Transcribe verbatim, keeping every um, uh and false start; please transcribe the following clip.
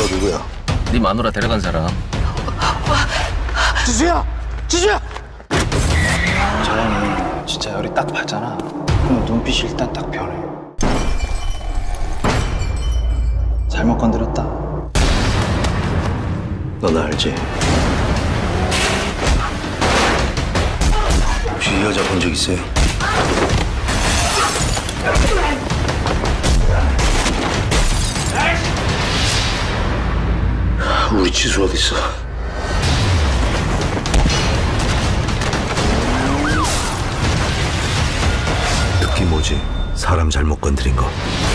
누구야? 네 마누라 데려간 사람. 지수야! 지수야! 저 형이 진짜 열이 딱 받잖아. 그럼 눈빛이 일단 딱 변해. 잘못 건드렸다. 너 나 알지? 혹시 이 여자 본 적 있어요? 우리 지수 어디 있어? 특히 뭐지? 사람 잘못 건드린 거.